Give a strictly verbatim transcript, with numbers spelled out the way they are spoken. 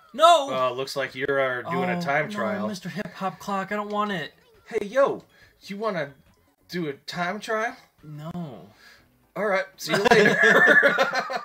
No! Uh, looks like you're uh, doing oh, a time no, trial. Mister Hip Hop Clock, I don't want it. Hey, yo, you want to do a time trial? No. All right, see you later.